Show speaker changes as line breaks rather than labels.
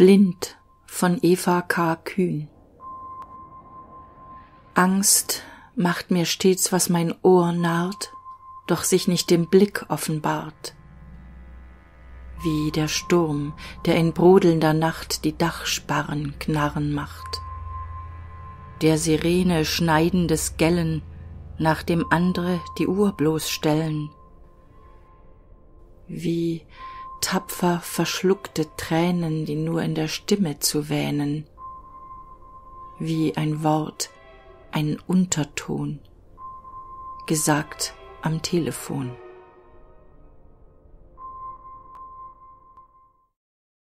Blind von Eva K. Kühn. Angst macht mir stets, was mein Ohr narrt, doch sich nicht dem Blick offenbart. Wie der Sturm, der in brodelnder Nacht die Dachsparren knarren macht. Der Sirene schneidendes Gellen, nach dem andre die Uhr bloßstellen. Wie tapfer verschluckte Tränen, die nur in der Stimme zu wähnen. Wie ein Wort, ein Unterton, gesagt am Telefon.